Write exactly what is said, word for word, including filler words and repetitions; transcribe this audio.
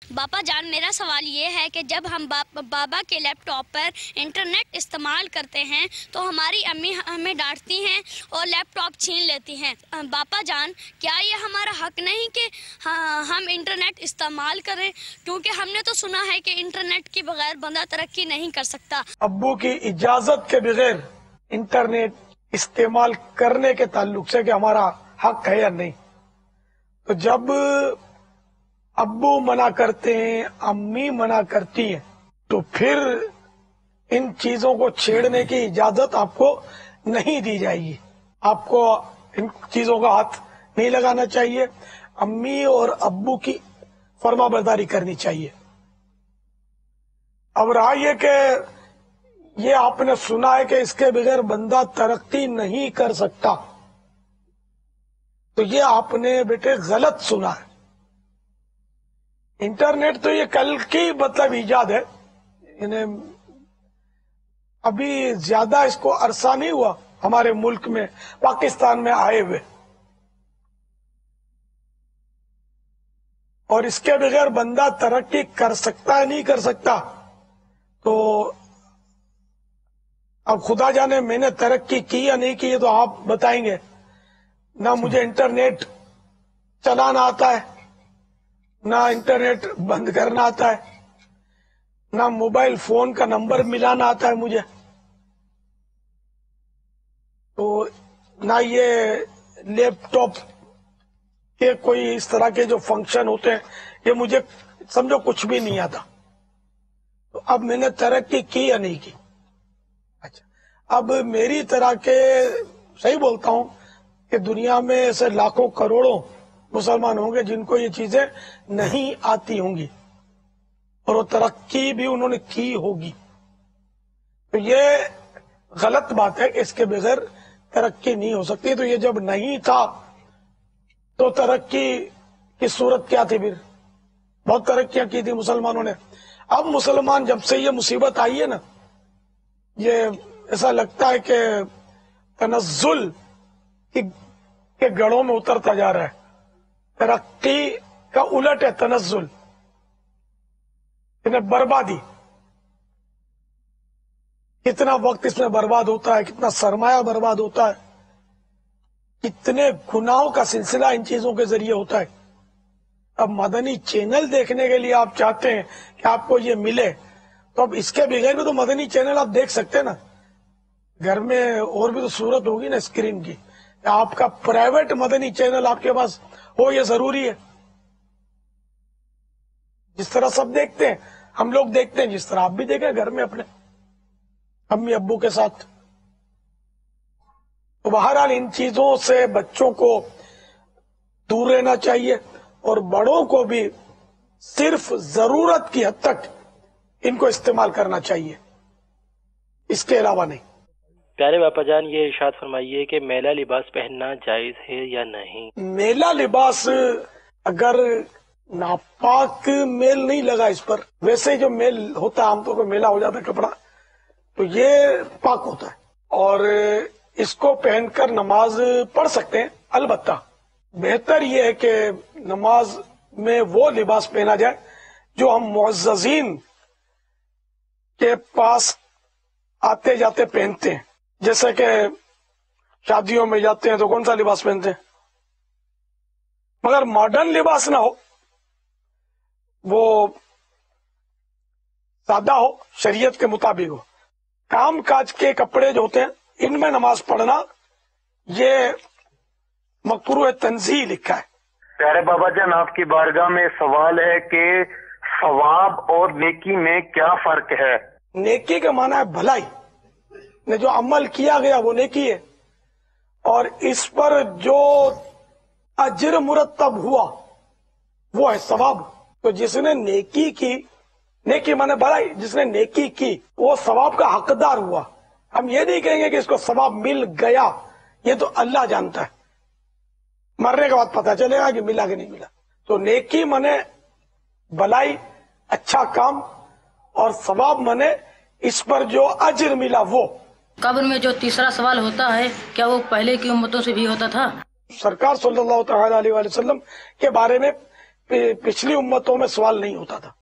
باپا جان، میرا سوال یہ ہے کہ جب ہم بابا کے لیپ ٹاپ پر انٹرنیٹ استعمال کرتے ہیں تو ہماری امی ہمیں ڈانٹتی ہیں اور لیپ ٹاپ چھین لیتی ہیں۔ باپا جان، کیا یہ ہمارا حق نہیں کہ ہم انٹرنیٹ استعمال کریں؟ کیونکہ ہم نے تو سنا ہے کہ انٹرنیٹ کے بغیر بندہ ترقی نہیں کر سکتا۔ ابو کی اجازت کے بغیر انٹرنیٹ استعمال کرنے کے تعلق سے کہ ہمارا حق ہے یا نہیں، تو جب ابو منع کرتے ہیں، امی منع کرتی ہیں، تو پھر ان چیزوں کو چھیڑنے کی اجازت آپ کو نہیں دی جائے گی۔ آپ کو ان چیزوں کا ہاتھ نہیں لگانا چاہیے، امی اور ابو کی فرما برداری کرنی چاہیے۔ اب رہا یہ کہ یہ آپ نے سنا ہے کہ اس کے بغیر بندہ ترقی نہیں کر سکتا، تو یہ آپ نے بیٹے غلط سنا ہے۔ انٹرنیٹ تو یہ کل کی مطلب ایجاد ہے، یعنی ابھی زیادہ اس کو عرصہ نہیں ہوا ہمارے ملک میں، پاکستان میں آئے ہوئے، اور اس کے بغیر بندہ ترقی کر سکتا ہے نہیں کر سکتا، تو اب خدا جانے میں نے ترقی کی یا نہیں کی، تو آپ بتائیں گے۔ نہ مجھے انٹرنیٹ چلانا آتا ہے، نہ انٹرنیٹ بند کرنا آتا ہے، نہ موبائل فون کا نمبر ملانا آتا ہے مجھے، تو نہ یہ لیپ ٹاپ کے کوئی اس طرح کے جو فنکشن ہوتے ہیں یہ مجھے سمجھو کچھ بھی نہیں آتا، تو اب میں نے ترقی کی یا نہیں کی؟ اچھا، اب میری طرح کے صحیح بولتا ہوں کہ دنیا میں ایسے لاکھوں کروڑوں مسلمان ہوں گے جن کو یہ چیزیں نہیں آتی ہوں گی، اور وہ ترقی بھی انہوں نے کی ہوگی، تو یہ غلط بات ہے کہ اس کے بغیر ترقی نہیں ہو سکتی۔ تو یہ جب نہیں تھا تو ترقی کی صورت کیا تھی؟ پھر بہت ترقیاں کی تھی مسلمانوں نے۔ اب مسلمان جب سے یہ مصیبت آئی ہے نا، یہ ایسا لگتا ہے کہ تنزل کے گڑھوں میں اترتا جا رہا ہے، ترقی کا الٹ ہے تنزل، یعنی بربادی۔ کتنا وقت اس میں برباد ہوتا ہے، کتنا سرمایہ برباد ہوتا ہے، کتنے گناہوں کا سلسلہ ان چیزوں کے ذریعے ہوتا ہے۔ اب مدنی چینل دیکھنے کے لیے آپ چاہتے ہیں کہ آپ کو یہ ملے، تو اب اس کے بغیر بھی تو مدنی چینل آپ دیکھ سکتے ہیں نا، گھر میں اور بھی تو صورت ہوگی نا اسکرین کی، آپ کا پرائیویٹ مدنی چینل آپ کے پاس ہو، یہ ضروری ہے۔ جس طرح سب دیکھتے ہیں، ہم لوگ دیکھتے ہیں، جس طرح آپ بھی دیکھیں گھر میں اپنے امی ابو کے ساتھ۔ تو بہرحال ان چیزوں سے بچوں کو دور رہنا چاہیے، اور بڑوں کو بھی صرف ضرورت کی حد تک ان کو استعمال کرنا چاہیے، اس کے علاوہ نہیں۔ پیارے باپا جان، یہ ارشاد فرمائیے کہ میلا لباس پہننا جائز ہے یا نہیں؟ میلا لباس اگر ناپاک میل نہیں لگا اس پر، ویسے جو میل ہوتا ہے عام طور پر میلا ہو جاتا ہے کپڑا، تو یہ پاک ہوتا ہے، اور اس کو پہن کر نماز پڑھ سکتے ہیں۔ البتہ بہتر یہ ہے کہ نماز میں وہ لباس پہنا جائے جو ہم معززین کے پاس آتے جاتے پہنتے ہیں، جیسے کہ شادیوں میں جاتے ہیں تو کون سا لباس پہنتے ہیں، مگر ماڈرن لباس نہ ہو، وہ سادہ ہو، شریعت کے مطابق ہو۔ کام کاج کے کپڑے جو ہوتے ہیں ان میں نماز پڑھنا یہ مکروہ تنزیہ لکھا ہے۔ پیارے بابا جان، آپ کی بارگاہ میں سوال ہے کہ ثواب اور نیکی میں کیا فرق ہے؟ نیکی کا معنی ہے بھلائی، نے جو عمل کیا گیا وہ نیکی ہے، اور اس پر جو اجر مرتب ہوا وہ ہے ثواب۔ تو جس نے نیکی کی، نیکی معنی بھلائی، جس نے نیکی کی وہ ثواب کا حقدار ہوا۔ ہم یہ نہیں کہیں گے کہ اس کو ثواب مل گیا، یہ تو اللہ جانتا ہے، مرنے کے بعد پتہ چلے گا کہ ملا کہ نہیں ملا۔ تو نیکی منے بھلائی، اچھا کام، اور ثواب منے اس پر جو اجر ملا وہ۔ قبر میں جو تیسرا سوال ہوتا ہے، کیا وہ پہلے کی امتوں سے بھی ہوتا تھا؟ سرکار صلی اللہ تعالی علیہ وسلم کے بارے میں पि- पिछली उम्मतों में सवाल नहीं होता था।